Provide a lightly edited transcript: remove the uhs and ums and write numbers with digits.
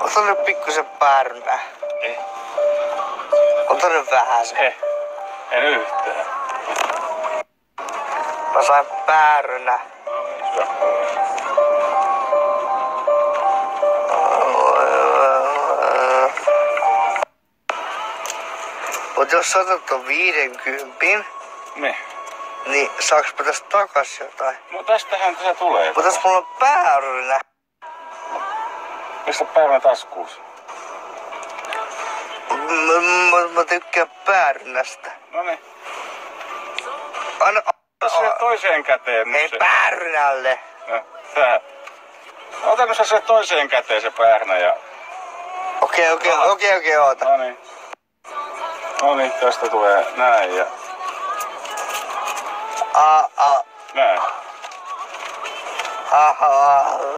Ota nyt pikkusen päärynää. Ei. Ota nyt vähän se. Ei. En yhtään. Mä sain päärynää. Mut jos sä otat ton 50, niin saaks mä tästä takas jotain? No tästähän se tulee. Mut jos mulla on päärynä. Pistä päärynä taskuus. Mä tykkään päärynästä. Noniin. Anna... Ota toiseen käteen. Ei päärynälle. No, tää. Ota nyt se toiseen käteen se päärynä ja... Okei, oota. Noniin, tästä tulee näin ja... Näin. Aha.